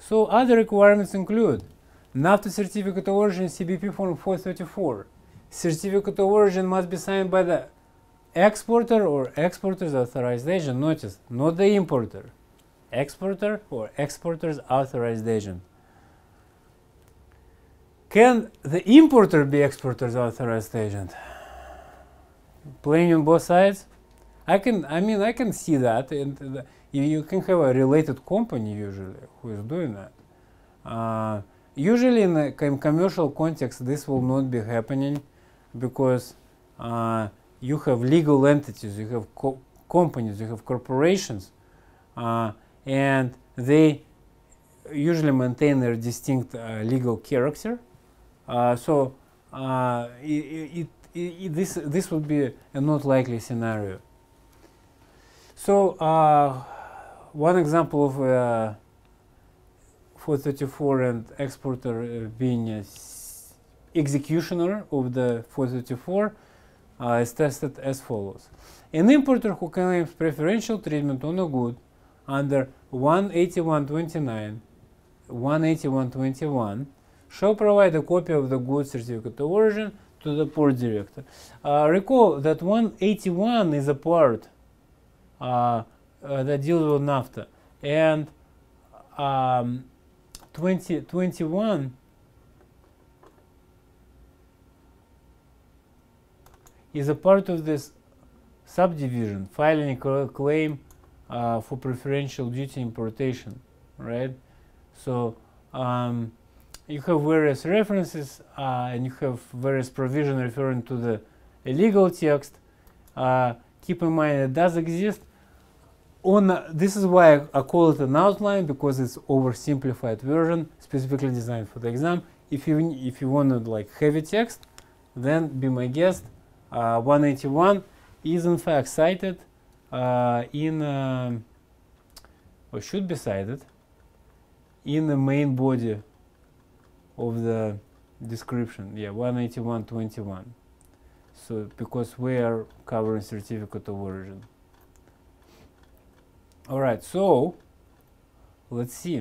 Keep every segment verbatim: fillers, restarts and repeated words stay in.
So other requirements include NAFTA certificate of origin C B P form four thirty-four. Certificate of origin must be signed by the exporter or exporter's authorized agent. Notice, not the importer. Exporter or exporter's authorized agent. Can the importer be exporter's authorized agent? Playing on both sides? I can, I mean, I can see that. And the, you, you can have a related company usually who is doing that. Uh, usually in a com commercial context, this will not be happening because uh, you have legal entities, you have co companies, you have corporations, uh, and they usually maintain their distinct uh, legal character. Uh, so uh, it, it, it, this this would be a not likely scenario. So uh, one example of uh, four thirty-four and exporter uh, being a executioner of the four thirty-four uh, is tested as follows. An importer who claims preferential treatment on a good under one eighty-one twenty-nine, one eighty-one twenty-one shall provide a copy of the good certificate of origin to the port director. Uh, recall that one eighty-one is a part uh, uh, that deals with NAFTA, and um, twenty twenty-one is a part of this subdivision, filing a claim uh, for preferential duty importation, right? So um, you have various references uh, and you have various provisions referring to the legal text. Uh, keep in mind it does exist. On uh, this is why I, I call it an outline, because it's oversimplified version specifically designed for the exam. If you if you wanted like heavy text, then be my guest. Uh, one eighty-one is in fact cited uh, in uh, or should be cited in the main body of the description. Yeah, one eighty-one twenty-one. So because we are covering certificate of origin. All right, so let's see.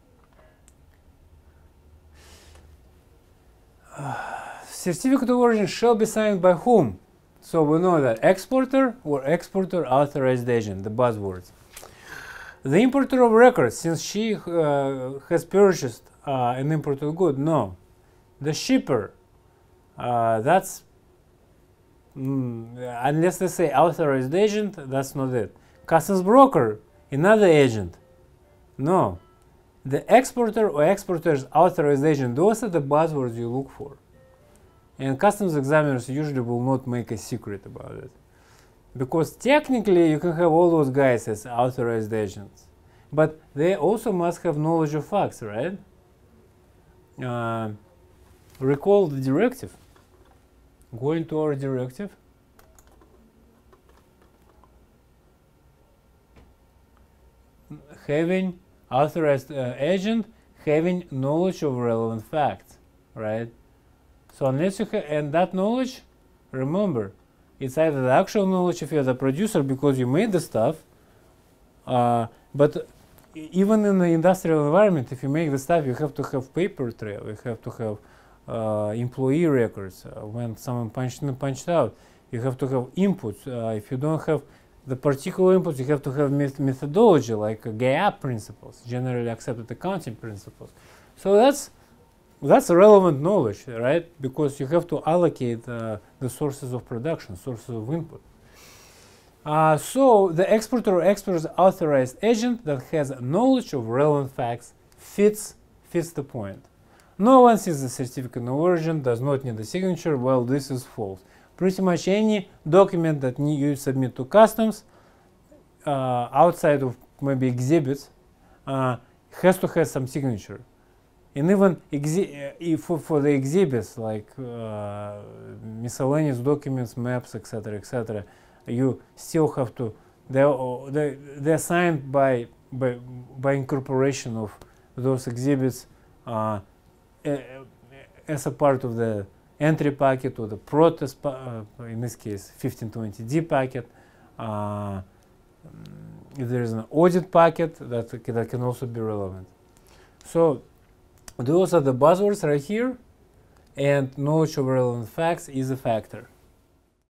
Uh, certificate of origin shall be signed by whom? So we know that exporter or exporter authorized agent, the buzzwords. The importer of record, since she uh, has purchased uh, an imported good, no. The shipper, uh, that's, mm, unless they say authorized agent, that's not it. Customs broker, another agent, no. The exporter or exporter's authorized agent, those are the buzzwords you look for. And customs examiners usually will not make a secret about it. Because technically you can have all those guys as authorized agents. But they also must have knowledge of facts, right? Uh, recall the directive. Going to our directive. Having authorized uh, agent, having knowledge of relevant facts, right? So unless you have, and that knowledge, remember, it's either the actual knowledge if you're the producer because you made the stuff, uh, but even in the industrial environment, if you make the stuff, you have to have paper trail, you have to have uh, employee records, uh, when someone punched in, punched out, you have to have inputs. Uh, if you don't have the particular inputs, you have to have met methodology like uh, G A A P principles, generally accepted accounting principles. So that's That's relevant knowledge, right? Because you have to allocate uh, the sources of production, sources of input. Uh, so the exporter or exporter's authorized agent that has knowledge of relevant facts fits, fits the point. No one sees the certificate of origin, does not need a signature. Well, this is false. Pretty much any document that you submit to customs uh, outside of maybe exhibits uh, has to have some signature. And even if for, for the exhibits like uh, miscellaneous documents, maps, et cetera, et cetera, you still have to. They're they, they're signed by by by incorporation of those exhibits uh, as a part of the entry packet or the protest, uh, in this case, fifteen twenty D packet. Uh, if there is an audit packet, that that can also be relevant. So those are the buzzwords right here, and knowledge of relevant facts is a factor.